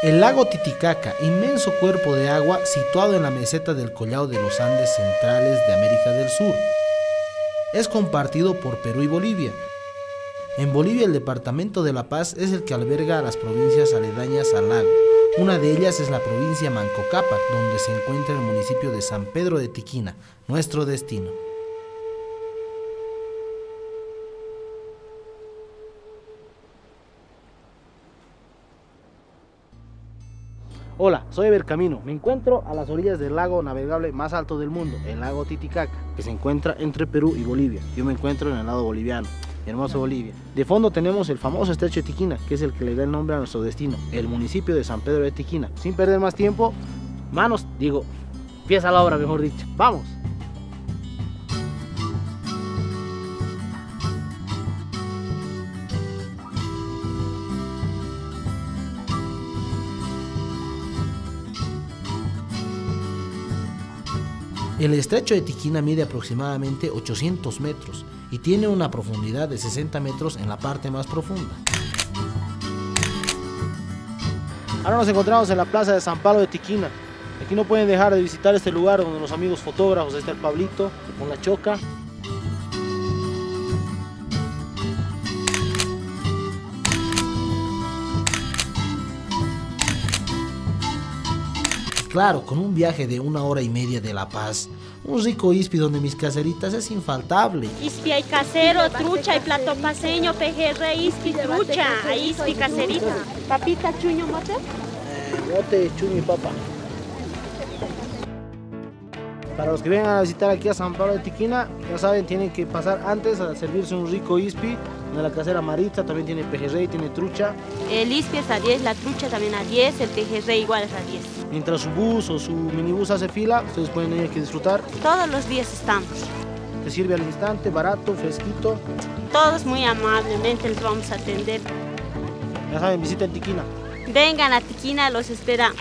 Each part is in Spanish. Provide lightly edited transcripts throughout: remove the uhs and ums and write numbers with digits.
El lago Titicaca, inmenso cuerpo de agua situado en la meseta del Collao de los Andes centrales de América del Sur, es compartido por Perú y Bolivia. En Bolivia el departamento de La Paz es el que alberga a las provincias aledañas al lago. Una de ellas es la provincia Manco Cápac, donde se encuentra el municipio de San Pedro de Tiquina, nuestro destino. Hola, soy Eber Camino. Me encuentro a las orillas del lago navegable más alto del mundo, el lago Titicaca, que se encuentra entre Perú y Bolivia. Yo me encuentro en el lado boliviano, hermoso Bolivia. De fondo tenemos el famoso estrecho de Tiquina, que es el que le da el nombre a nuestro destino, el municipio de San Pedro de Tiquina. Sin perder más tiempo, empieza la obra, mejor dicho. ¡Vamos! El estrecho de Tiquina mide aproximadamente 800 metros y tiene una profundidad de 60 metros en la parte más profunda. Ahora nos encontramos en la plaza de San Pablo de Tiquina. Aquí no pueden dejar de visitar este lugar donde los amigos fotógrafos, está el Pablito con la Choca. Claro, con un viaje de 1 hora y media de La Paz, un rico ispi donde mis caseritas es infaltable. Ispi hay casero, trucha, hay plato paseño, pejerrey, ispi, trucha, hay ispi caserita. Papita, chuño, mote. Mote, chuño y papa. Para los que vengan a visitar aquí a San Pablo de Tiquina, ya saben, tienen que pasar antes a servirse un rico ispi. De la casera Maritza también tiene pejerrey, tiene trucha. El ispi es a 10, la trucha también a 10, el pejerrey igual es a 10. Mientras su bus o su minibús hace fila, ustedes pueden venir aquí a disfrutar. Todos los días estamos. Se sirve al instante, barato, fresquito. Todos muy amablemente les vamos a atender. Ya saben, visiten Tiquina. Vengan a Tiquina, los esperamos.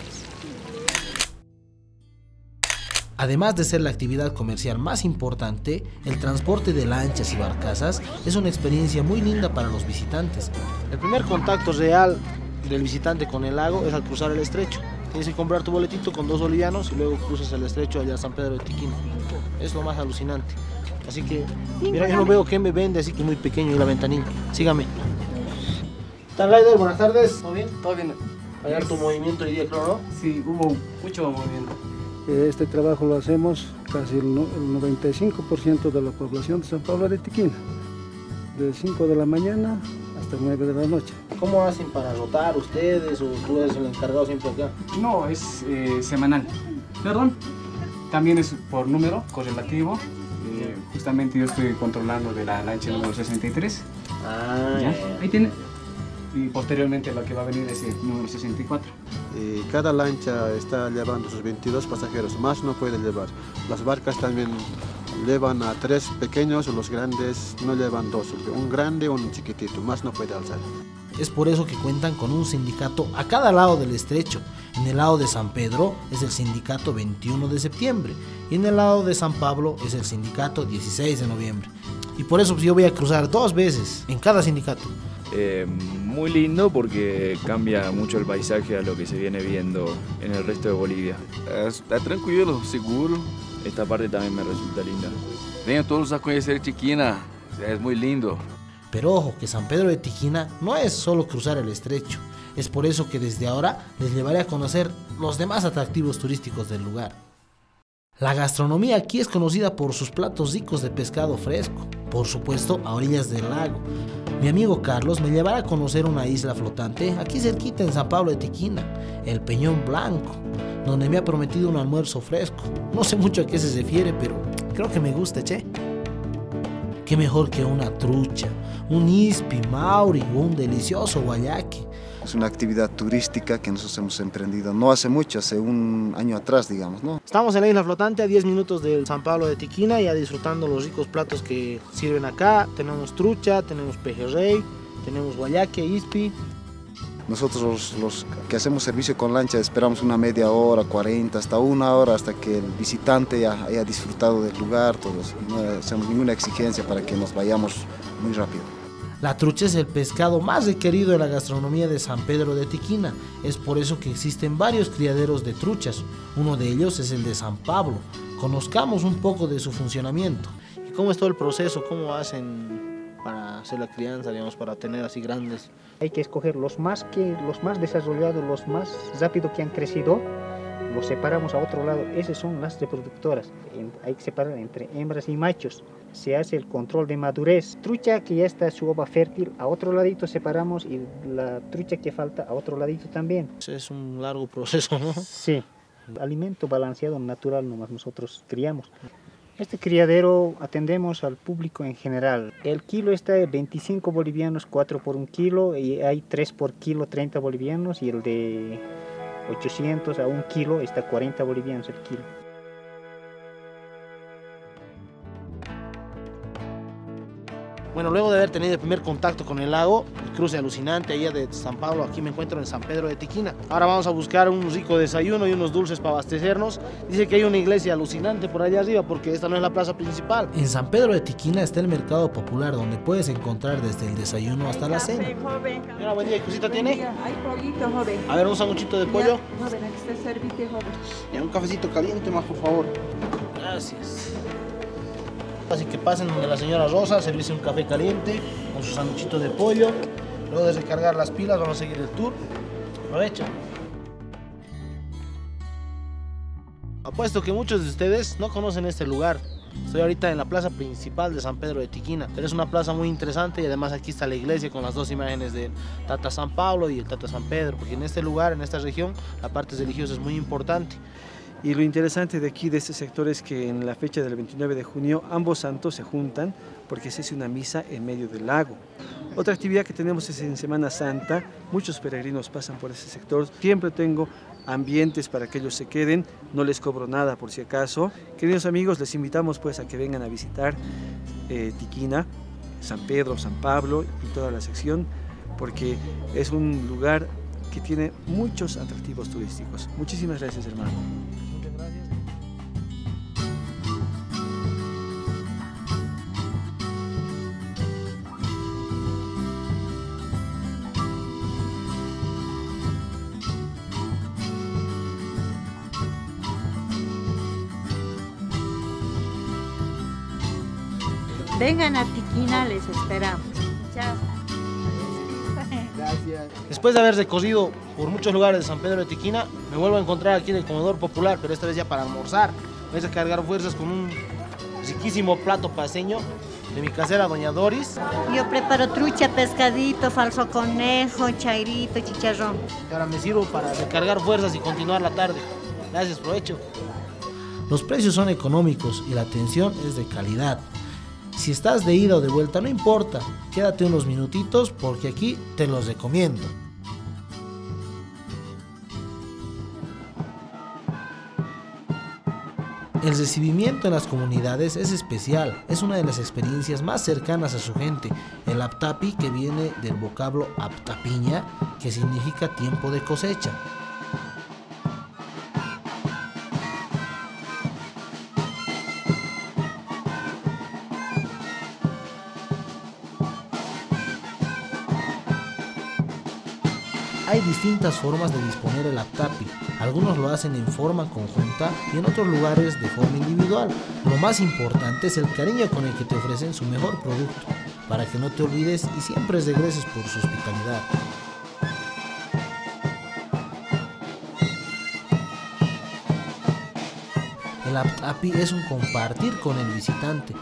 Además de ser la actividad comercial más importante, el transporte de lanchas y barcazas es una experiencia muy linda para los visitantes. El primer contacto real del visitante con el lago es al cruzar el estrecho. Tienes que comprar tu boletito con 2 bolivianos y luego cruzas el estrecho allá a San Pedro de Tiquina. Es lo más alucinante. Así que, mira, yo no veo qué me vende, así que muy pequeño y la ventanilla. Sígame. ¿Qué tal, Raider? Buenas tardes. ¿Todo bien? Todo bien. ¿Hay harto movimiento hoy día, creo, no? Sí, hubo mucho movimiento. Este trabajo lo hacemos casi el 95% de la población de San Pablo de Tiquina, de 5 de la mañana hasta 9 de la noche. ¿Cómo hacen para rotar ustedes o tú eres el encargado siempre acá? No, es semanal. Perdón. También es por número correlativo. Justamente yo estoy controlando de la lancha número 63. ¿Ya? Ahí tiene. Y posteriormente lo que va a venir es el número 64. Cada lancha está llevando sus 22 pasajeros, más no puede llevar. Las barcas también llevan a 3 pequeños, los grandes no llevan 2, un grande o un chiquitito, más no puede alzar. Es por eso que cuentan con un sindicato a cada lado del estrecho. En el lado de San Pedro es el sindicato 21 de septiembre y en el lado de San Pablo es el sindicato 16 de noviembre. Y por eso yo voy a cruzar 2 veces en cada sindicato. Muy lindo porque cambia mucho el paisaje a lo que se viene viendo en el resto de Bolivia. Está tranquilo, seguro. Esta parte también me resulta linda. Vengan todos a conocer Tiquina, es muy lindo. Pero ojo, que San Pedro de Tiquina no es solo cruzar el estrecho. Es por eso que desde ahora les llevaré a conocer los demás atractivos turísticos del lugar. La gastronomía aquí es conocida por sus platos ricos de pescado fresco, por supuesto a orillas del lago. Mi amigo Carlos me llevará a conocer una isla flotante aquí cerquita en San Pablo de Tiquina, el Peñón Blanco, donde me ha prometido un almuerzo fresco. No sé mucho a qué se refiere, pero creo que me gusta, che. Qué mejor que una trucha, un ispi, mauri o un delicioso guayaque. Es una actividad turística que nosotros hemos emprendido no hace mucho, hace un año atrás, digamos, ¿no? Estamos en la isla flotante a 10 minutos del San Pablo de Tiquina, ya disfrutando los ricos platos que sirven acá. Tenemos trucha, tenemos pejerrey, tenemos guayaque, ispi. Nosotros los que hacemos servicio con lancha esperamos una media hora, 40, hasta 1 hora, hasta que el visitante ya haya disfrutado del lugar, todo eso. No hacemos ninguna exigencia para que nos vayamos muy rápido. La trucha es el pescado más requerido en la gastronomía de San Pedro de Tiquina. Es por eso que existen varios criaderos de truchas. Uno de ellos es el de San Pablo. Conozcamos un poco de su funcionamiento. ¿Y cómo es todo el proceso? ¿Cómo hacen para hacer la crianza, digamos, para tener así grandes? Hay que escoger los más desarrollados, los más rápido que han crecido. Los separamos a otro lado. Esas son las reproductoras. Hay que separar entre hembras y machos. Se hace el control de madurez. Trucha que ya está su ova fértil, a otro ladito separamos, y la trucha que falta a otro ladito también. Es un largo proceso, ¿no? Sí. Alimento balanceado natural nomás nosotros criamos. Este criadero atendemos al público en general. El kilo está de 25 bolivianos, 4 por 1 kilo, y hay 3 por kilo, 30 bolivianos, y el de 800 a 1 kilo está 40 bolivianos el kilo. Bueno, luego de haber tenido el primer contacto con el lago, el cruce alucinante allá de San Pablo, aquí me encuentro en San Pedro de Tiquina. Ahora vamos a buscar un rico desayuno y unos dulces para abastecernos. Dice que hay una iglesia alucinante por allá arriba, porque esta no es la plaza principal. En San Pedro de Tiquina está el mercado popular, donde puedes encontrar desde el desayuno hasta la cena. Señora, buen día, ¿qué cosita tiene? Hay pollito, joven. A ver, un sanguchito de pollo. Ya, joven, aquí está el servicio, joven. Y un cafecito caliente más, por favor. Gracias. Así que pasen donde la señora Rosa, servirse un café caliente con su sanduchito de pollo. Luego de recargar las pilas vamos a seguir el tour. Aprovechen. Apuesto que muchos de ustedes no conocen este lugar. Estoy ahorita en la plaza principal de San Pedro de Tiquina, pero es una plaza muy interesante, y además aquí está la iglesia con las dos imágenes del Tata San Pablo y el Tata San Pedro, porque en este lugar, en esta región, la parte religiosa es muy importante. Y lo interesante de aquí, de este sector, es que en la fecha del 29 de junio ambos santos se juntan porque se hace una misa en medio del lago. Otra actividad que tenemos es en Semana Santa. Muchos peregrinos pasan por ese sector. Siempre tengo ambientes para que ellos se queden. No les cobro nada por si acaso. Queridos amigos, les invitamos pues a que vengan a visitar Tiquina, San Pedro, San Pablo y toda la sección, porque es un lugar que tiene muchos atractivos turísticos. Muchísimas gracias, hermano. Vengan a Tiquina, les esperamos. Chao. Gracias. Después de haber recorrido por muchos lugares de San Pedro de Tiquina, me vuelvo a encontrar aquí en el comedor popular, pero esta vez ya para almorzar. Voy a cargar fuerzas con un riquísimo plato paceño de mi casera Doña Doris. Yo preparo trucha, pescadito, falso conejo, chairito, chicharrón. Y ahora me sirvo para recargar fuerzas y continuar la tarde. Gracias, provecho. Los precios son económicos y la atención es de calidad. Si estás de ida o de vuelta, no importa, quédate unos minutitos porque aquí te los recomiendo. El recibimiento en las comunidades es especial, es una de las experiencias más cercanas a su gente. El aptapi, que viene del vocablo aptapiña, que significa tiempo de cosecha. Hay distintas formas de disponer el aptapi. Algunos lo hacen en forma conjunta y en otros lugares de forma individual. Lo más importante es el cariño con el que te ofrecen su mejor producto, para que no te olvides y siempre regreses por su hospitalidad. El aptapi es un compartir con el visitante.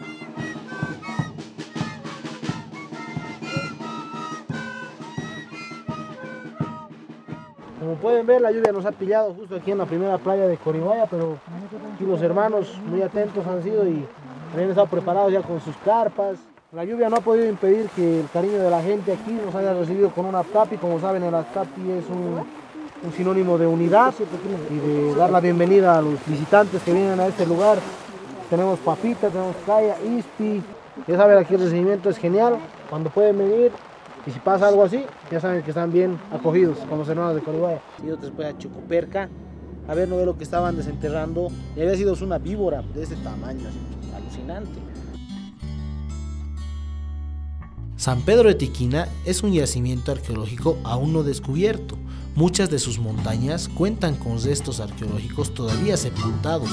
Como pueden ver, la lluvia nos ha pillado justo aquí en la primera playa de Coribaya, pero aquí los hermanos muy atentos han sido y han estado preparados ya con sus carpas. La lluvia no ha podido impedir que el cariño de la gente aquí nos haya recibido con un aptapi. Como saben, el aptapi es un sinónimo de unidad y de dar la bienvenida a los visitantes que vienen a este lugar. Tenemos papita, tenemos calla, ispi. Ya saben, aquí el recibimiento es genial. Cuando pueden venir, y si pasa algo así, ya saben que están bien acogidos con los hermanos de Coribaya. Y otros después a Chucuperca, a ver, no ve lo que estaban desenterrando. Y había sido una víbora de este tamaño, así, alucinante. San Pedro de Tiquina es un yacimiento arqueológico aún no descubierto. Muchas de sus montañas cuentan con restos arqueológicos todavía sepultados.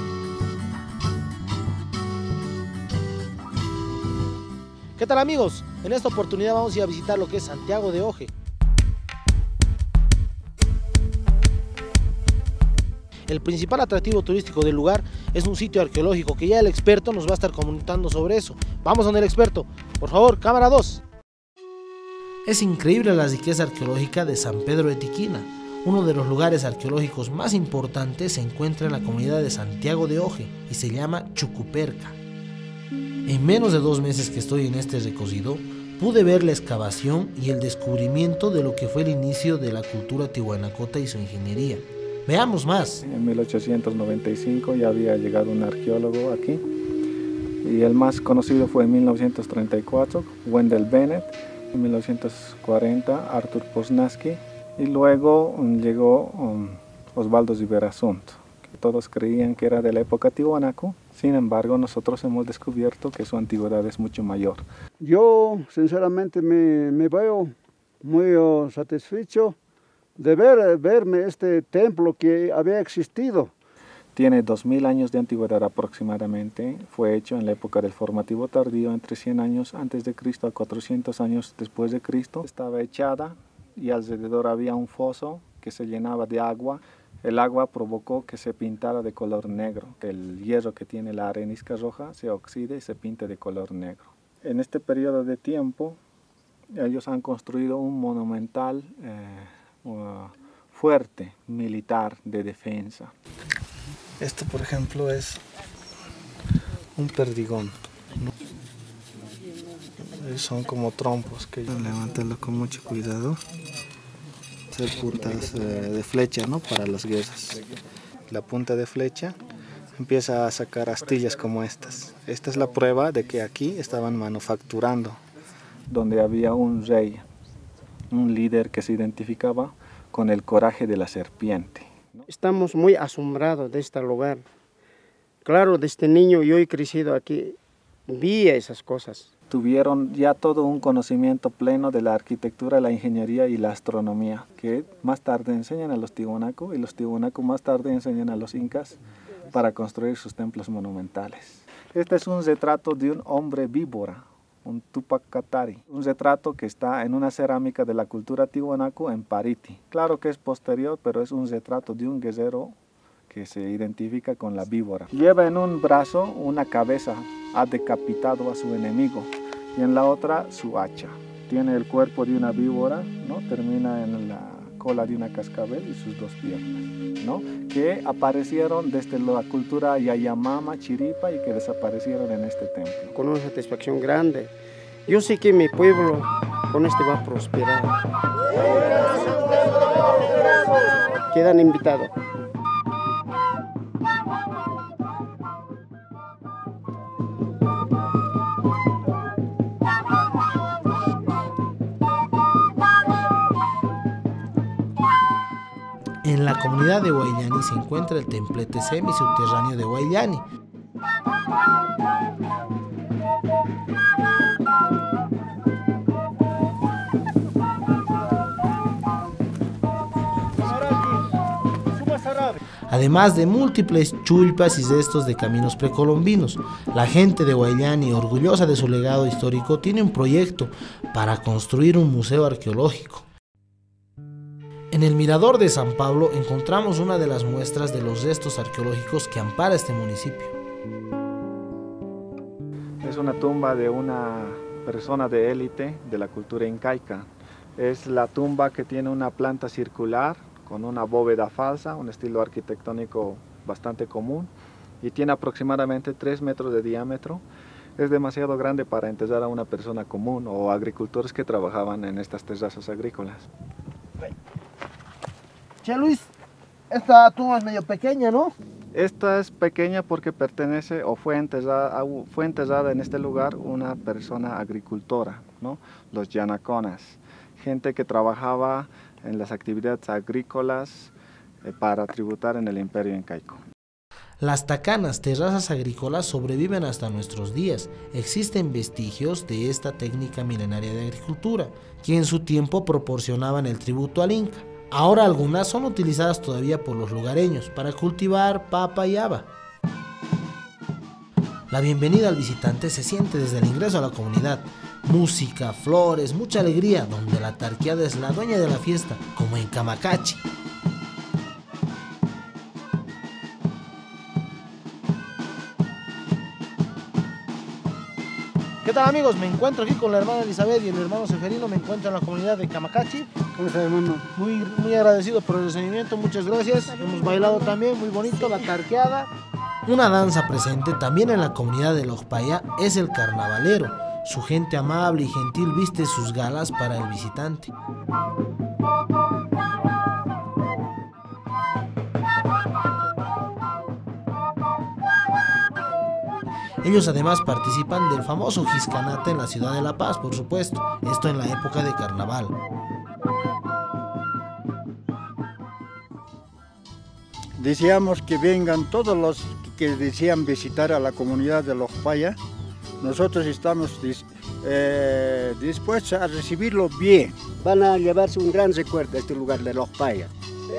¿Qué tal, amigos? En esta oportunidad vamos a ir a visitar lo que es Santiago de Oje. El principal atractivo turístico del lugar es un sitio arqueológico que ya el experto nos va a estar comentando sobre eso. Vamos con el experto. Por favor, cámara 2. Es increíble la riqueza arqueológica de San Pedro de Tiquina. Uno de los lugares arqueológicos más importantes se encuentra en la comunidad de Santiago de Oje y se llama Chucuperca. En menos de 2 meses que estoy en este recorrido, pude ver la excavación y el descubrimiento de lo que fue el inicio de la cultura tihuanacota y su ingeniería. Veamos más. En 1895 ya había llegado un arqueólogo aquí y el más conocido fue en 1934, Wendell Bennett, en 1940 Arthur Posnansky y luego llegó Osvaldo Ziberasunto, que todos creían que era de la época tihuanaco. Sin embargo, nosotros hemos descubierto que su antigüedad es mucho mayor. Yo sinceramente me veo muy satisfecho de verme este templo que había existido. Tiene 2000 años de antigüedad aproximadamente. Fue hecho en la época del formativo tardío, entre 100 años antes de Cristo a 400 años después de Cristo. Estaba echada y alrededor había un foso que se llenaba de agua. El agua provocó que se pintara de color negro. El hierro que tiene la arenisca roja se oxide y se pinte de color negro. En este periodo de tiempo, ellos han construido un monumental fuerte militar de defensa. Esto, por ejemplo, es un perdigón. Son como trompos que levantarlo con mucho cuidado. Hacer puntas de flecha, ¿no? Para las guerras. La punta de flecha empieza a sacar astillas como estas. Esta es la prueba de que aquí estaban manufacturando. Donde había un rey, un líder que se identificaba con el coraje de la serpiente. Estamos muy asombrados de este lugar. Claro, desde niño yo he crecido aquí, vi esas cosas. Tuvieron ya todo un conocimiento pleno de la arquitectura, la ingeniería y la astronomía, que más tarde enseñan a los tiwanaku y los tiwanaku más tarde enseñan a los incas para construir sus templos monumentales. Este es un retrato de un hombre víbora, un Tupac Katari, un retrato que está en una cerámica de la cultura tiwanaku en Pariti. Claro que es posterior, pero es un retrato de un guerrero que se identifica con la víbora. Lleva en un brazo una cabeza, ha decapitado a su enemigo, y en la otra su hacha. Tiene el cuerpo de una víbora, ¿no? Termina en la cola de una cascabel y sus 2 piernas, ¿no? Que aparecieron desde la cultura Yayamama, Chiripa y que desaparecieron en este templo. Con una satisfacción grande. Yo sé que mi pueblo con este va a prosperar. Quedan invitados. En la comunidad de Huayllani se encuentra el templete semisubterráneo de Huayllani. Además de múltiples chulpas y restos de caminos precolombinos, la gente de Huayllani, orgullosa de su legado histórico, tiene un proyecto para construir un museo arqueológico. En el Mirador de San Pablo encontramos una de las muestras de los restos arqueológicos que ampara este municipio. Es una tumba de una persona de élite de la cultura incaica. Es la tumba que tiene una planta circular con una bóveda falsa, un estilo arquitectónico bastante común, y tiene aproximadamente 3 metros de diámetro. Es demasiado grande para enterrar a una persona común o agricultores que trabajaban en estas terrazas agrícolas. Che Luis, esta tumba es medio pequeña, ¿no? Esta es pequeña porque pertenece o fue enterrada en este lugar una persona agricultora, ¿no? Los yanaconas, gente que trabajaba en las actividades agrícolas para tributar en el imperio incaico. Las tacanas, terrazas agrícolas, sobreviven hasta nuestros días. Existen vestigios de esta técnica milenaria de agricultura, que en su tiempo proporcionaban el tributo al Inca. Ahora algunas son utilizadas todavía por los lugareños para cultivar papa y haba. La bienvenida al visitante se siente desde el ingreso a la comunidad. Música, flores, mucha alegría, donde la tarqueada es la dueña de la fiesta, como en Camacachi. ¿Qué tal, amigos? Me encuentro aquí con la hermana Elizabeth y el hermano Seferino. Me encuentro en la comunidad de Camacachi. ¿Cómo está, hermano? Muy agradecido por el recibimiento, muchas gracias. Hemos bailado también, muy bonito, la tarqueada. Una danza presente también en la comunidad de Lojpaya es el carnavalero. Su gente amable y gentil viste sus galas para el visitante. Ellos además participan del famoso Jiscanate en la ciudad de La Paz, por supuesto, esto en la época de carnaval. Deseamos que vengan todos los que desean visitar a la comunidad de Lojpaya. Nosotros estamos dispuestos a recibirlo bien. Van a llevarse un gran recuerdo de este lugar de Lojpaya.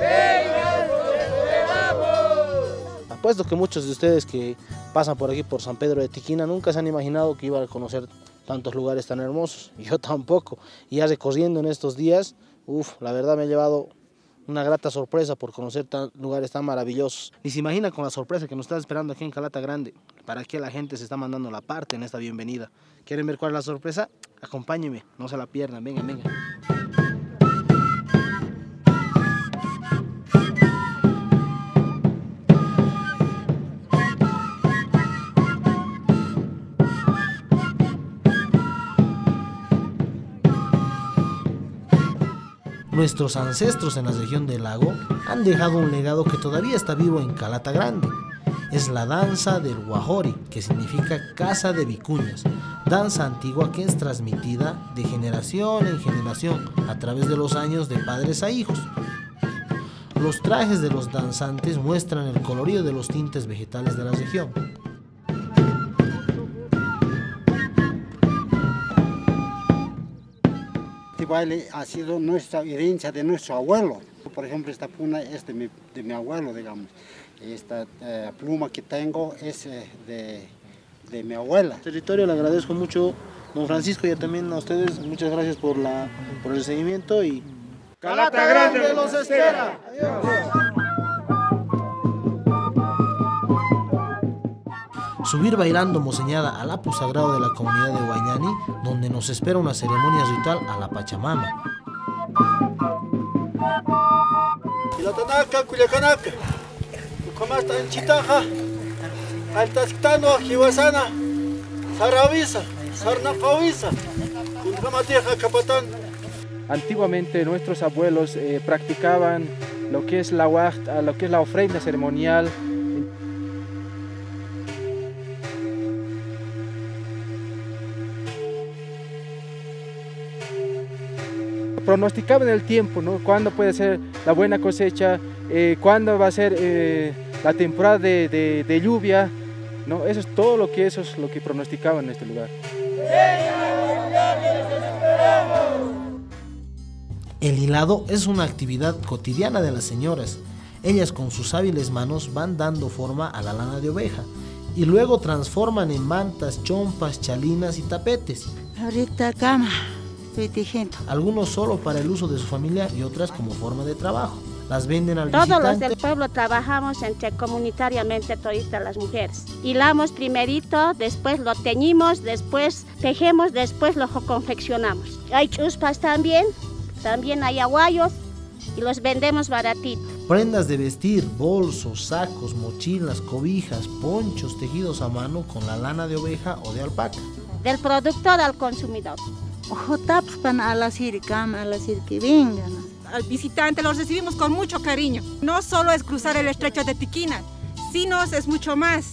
Apuesto que muchos de ustedes que pasan por aquí, por San Pedro de Tiquina, nunca se han imaginado que iban a conocer tantos lugares tan hermosos. Yo tampoco. Y ya recorriendo en estos días, la verdad me ha llevado una grata sorpresa por conocer lugares tan maravillosos. Ni se imagina con la sorpresa que nos está esperando aquí en Calata Grande. Para que la gente se está mandando la parte en esta bienvenida. ¿Quieren ver cuál es la sorpresa? Acompáñenme, no se la pierdan, vengan, vengan. Nuestros ancestros en la región del lago han dejado un legado que todavía está vivo en Calata Grande. Es la danza del Guajori, que significa casa de vicuñas, danza antigua que es transmitida de generación en generación a través de los años de padres a hijos. Los trajes de los danzantes muestran el colorido de los tintes vegetales de la región. Este baile ha sido nuestra herencia de nuestro abuelo. Por ejemplo, esta puna es de mi abuelo, digamos. Esta pluma que tengo es de mi abuela. Territorio, le agradezco mucho, don Francisco, y también a ustedes. Muchas gracias por el seguimiento y... ¡Calata Grande los espera! Adiós. Subir bailando moseñada al apu sagrado de la comunidad de Huañani, donde nos espera una ceremonia ritual a la Pachamama. Kilatanaka, Culiacanaca, Kukamasta en Chitaja, Altasctano, Jiwasana, Saravisa, Sarnapavisa, Kundramateja, Capatán. Antiguamente nuestros abuelos practicaban lo que es la huachta, lo que es la ofrenda ceremonial. Pronosticaban el tiempo, ¿no? Cuándo puede ser la buena cosecha, cuándo va a ser la temporada de lluvia, ¿no? Eso es lo que pronosticaban en este lugar. El hilado es una actividad cotidiana de las señoras. Ellas con sus hábiles manos van dando forma a la lana de oveja y luego transforman en mantas, chompas, chalinas y tapetes. Ahorita cama. Estoy tejiendo. Algunos solo para el uso de su familia y otras como forma de trabajo. Las venden al visitante. Todos los del pueblo trabajamos comunitariamente todas las mujeres. Hilamos primerito, después lo teñimos, después tejemos, después lo confeccionamos. Hay chuspas también hay aguayos y los vendemos baratito. Prendas de vestir, bolsos, sacos, mochilas, cobijas, ponchos tejidos a mano con la lana de oveja o de alpaca. Del productor al consumidor. Que vengan. Al visitante los recibimos con mucho cariño. No solo es cruzar el estrecho de Tiquina, sino es mucho más.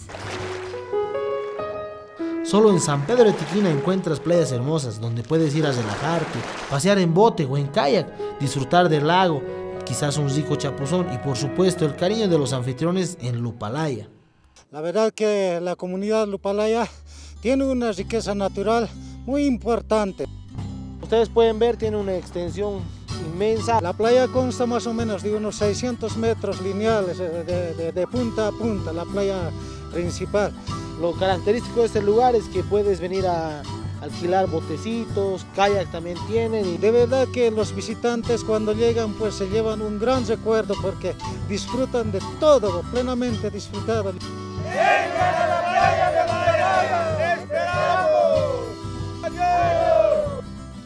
Solo en San Pedro de Tiquina encuentras playas hermosas donde puedes ir a relajarte, pasear en bote o en kayak, disfrutar del lago, quizás un rico chapuzón y por supuesto el cariño de los anfitriones en Lupalaya. La verdad que la comunidad Lupalaya tiene una riqueza natural muy importante. Ustedes pueden ver, tiene una extensión inmensa. La playa consta más o menos de unos 600 metros lineales de punta a punta, la playa principal. Lo característico de este lugar es que puedes venir a alquilar botecitos, kayak también tienen. Y de verdad que los visitantes cuando llegan pues se llevan un gran recuerdo porque disfrutan de todo, plenamente disfrutado. ¡Vengan a la playa de Maracay! ¡Te esperamos! ¡Adiós!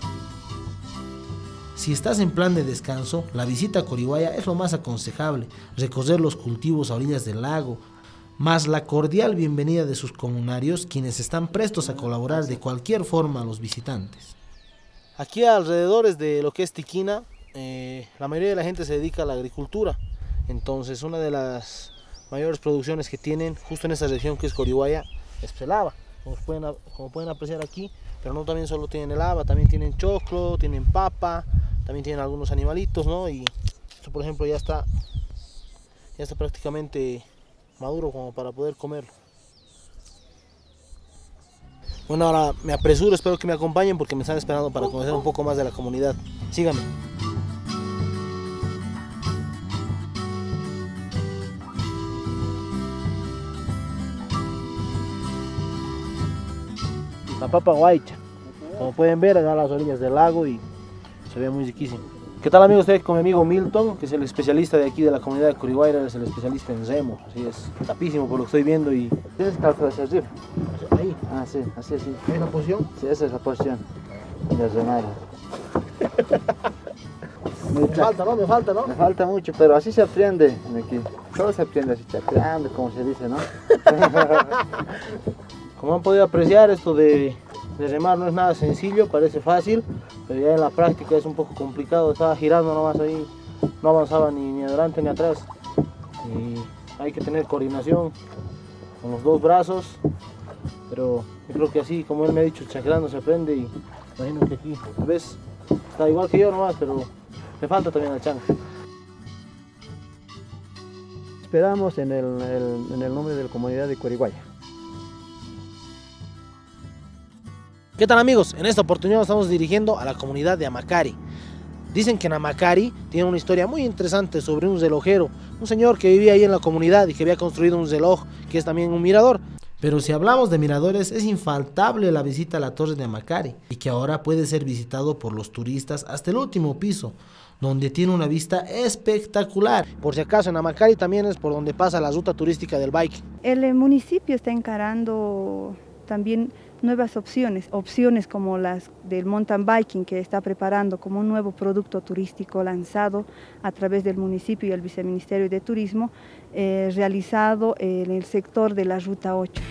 Si estás en plan de descanso, la visita a Corihuaya es lo más aconsejable, recorrer los cultivos a orillas del lago, más la cordial bienvenida de sus comunarios, quienes están prestos a colaborar de cualquier forma a los visitantes. Aquí alrededor de lo que es Tiquina, la mayoría de la gente se dedica a la agricultura, entonces una de las mayores producciones que tienen justo en esta región que es Corihuaya es el haba, como pueden apreciar aquí, pero no también solo tienen el haba, también tienen choclo, tienen papa, también tienen algunos animalitos, ¿no? Y esto por ejemplo ya está prácticamente maduro como para poder comerlo. Bueno, ahora me apresuro, espero que me acompañen porque me están esperando para conocer un poco más de la comunidad. Síganme. La papa guaycha, como pueden ver, acá a las orillas del lago y se ve muy riquísimo. ¿Qué tal amigos? Estoy con mi amigo Milton, que es el especialista de aquí de la comunidad de Corihuaya, es el especialista en remo, así es, tapísimo por lo que estoy viendo y... ¿Tienes calzado hacia arriba? Ahí. Ah, sí, así, sí. ¿Es la posición? Sí, esa es la posición de remar. Me falta, ¿no? Me falta mucho, pero así se aprende aquí. Todo se aprende así, chapeando, como se dice, ¿no? Como han podido apreciar, esto de remar no es nada sencillo, parece fácil, pero ya en la práctica es un poco complicado. Estaba girando nomás ahí, no avanzaba ni adelante ni atrás. Y hay que tener coordinación con los dos brazos, pero yo creo que así, como él me ha dicho, chacrando se aprende y imagino que aquí, ¿ves? Está igual que yo nomás, pero le falta también al chango. Esperamos en el nombre de la comunidad de Corihuaya. ¿Qué tal amigos? En esta oportunidad nos estamos dirigiendo a la comunidad de Amacari. Dicen que en Amacari tiene una historia muy interesante sobre un relojero, un señor que vivía ahí en la comunidad y que había construido un reloj que es también un mirador. Pero si hablamos de miradores, es infaltable la visita a la torre de Amacari y que ahora puede ser visitado por los turistas hasta el último piso, donde tiene una vista espectacular. Por si acaso en Amacari también es por donde pasa la ruta turística del bike. El municipio está encarando también nuevas opciones como las del mountain biking, que está preparando como un nuevo producto turístico lanzado a través del municipio y el Viceministerio de Turismo, realizado en el sector de la Ruta 8.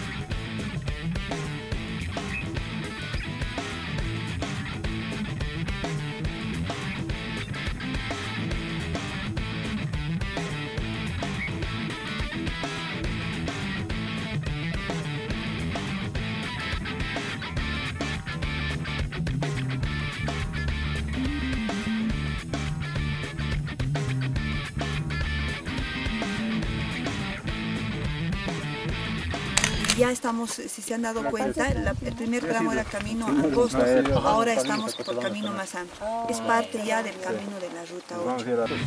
Ya estamos, si se han dado cuenta, el primer tramo era camino angosto, ahora estamos por camino más amplio. Es parte ya del camino de la Ruta 8.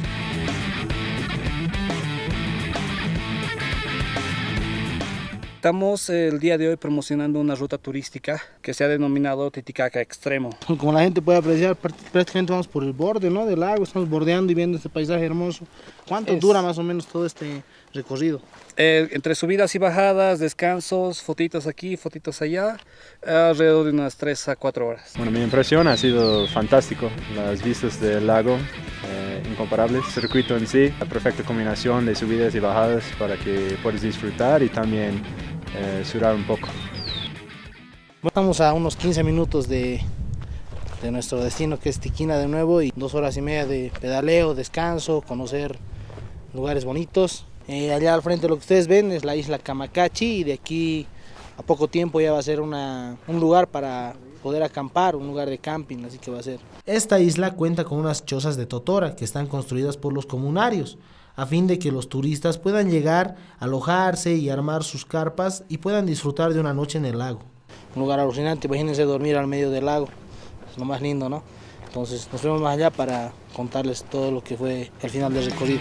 Estamos el día de hoy promocionando una ruta turística que se ha denominado Titicaca Extremo. Como la gente puede apreciar, prácticamente vamos por el borde, ¿no?, del lago, estamos bordeando y viendo este paisaje hermoso. ¿Cuánto dura más o menos todo este recorrido? Entre subidas y bajadas, descansos, fotitos aquí, fotitos allá, alrededor de unas 3 a 4 horas. Bueno, mi impresión ha sido fantástico, las vistas del lago incomparables, el circuito en sí, la perfecta combinación de subidas y bajadas para que puedas disfrutar y también sudar un poco. Estamos a unos 15 minutos de nuestro destino, que es Tiquina de nuevo, y 2 horas y media de pedaleo, descanso, conocer lugares bonitos. Allá al frente lo que ustedes ven es la isla Camacachi, y de aquí a poco tiempo ya va a ser un lugar para poder acampar, un lugar de camping, así que va a ser. Esta isla cuenta con unas chozas de totora que están construidas por los comunarios, a fin de que los turistas puedan llegar, alojarse y armar sus carpas y puedan disfrutar de una noche en el lago. Un lugar alucinante, imagínense dormir al medio del lago, es lo más lindo, ¿no? Entonces nos vemos más allá para contarles todo lo que fue el final del recorrido.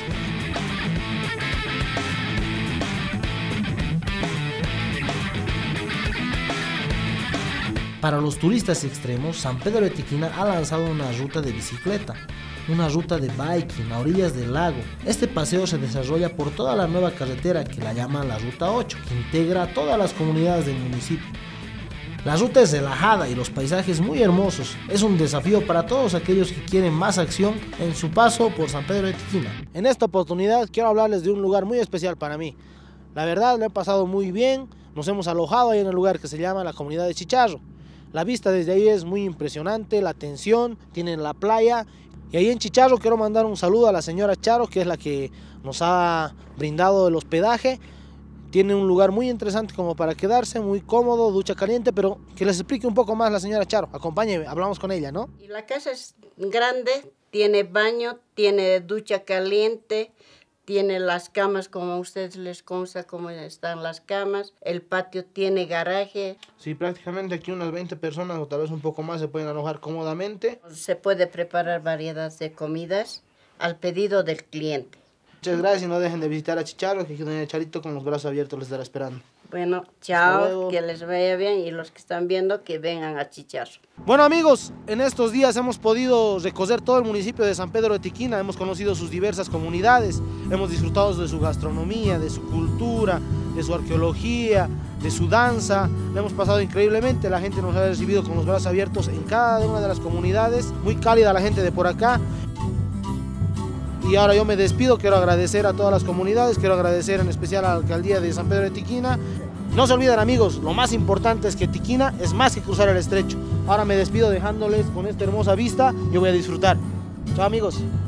Para los turistas extremos, San Pedro de Tiquina ha lanzado una ruta de bicicleta, una ruta de biking a orillas del lago. Este paseo se desarrolla por toda la nueva carretera que la llaman la Ruta 8, que integra a todas las comunidades del municipio. La ruta es relajada y los paisajes muy hermosos. Es un desafío para todos aquellos que quieren más acción en su paso por San Pedro de Tiquina. En esta oportunidad quiero hablarles de un lugar muy especial para mí. La verdad, lo he pasado muy bien. Nos hemos alojado ahí en el lugar que se llama la comunidad de Chicharro. La vista desde ahí es muy impresionante, la atención, tienen la playa. Y ahí en Chicharro quiero mandar un saludo a la señora Charo, que es la que nos ha brindado el hospedaje. Tiene un lugar muy interesante como para quedarse, muy cómodo, ducha caliente, pero que les explique un poco más la señora Charo. Acompáñeme, hablamos con ella, ¿no? Y la casa es grande, tiene baño, tiene ducha caliente, tiene las camas como a ustedes les consta cómo están las camas, el patio tiene garaje. Sí, prácticamente aquí unas 20 personas o tal vez un poco más se pueden alojar cómodamente. Se puede preparar variedad de comidas al pedido del cliente. Muchas gracias y no dejen de visitar a Chicharro, que doña Charito con los brazos abiertos les estará esperando. Bueno, chao, que les vaya bien y los que están viendo que vengan a Chicharro. Bueno amigos, en estos días hemos podido recorrer todo el municipio de San Pedro de Tiquina, hemos conocido sus diversas comunidades, hemos disfrutado de su gastronomía, de su cultura, de su arqueología, de su danza. Le hemos pasado increíblemente, la gente nos ha recibido con los brazos abiertos en cada una de las comunidades, muy cálida la gente de por acá. Y ahora yo me despido, quiero agradecer a todas las comunidades, quiero agradecer en especial a la alcaldía de San Pedro de Tiquina. No se olviden amigos, lo más importante es que Tiquina es más que cruzar el estrecho. Ahora me despido dejándoles con esta hermosa vista, yo voy a disfrutar. Chao amigos.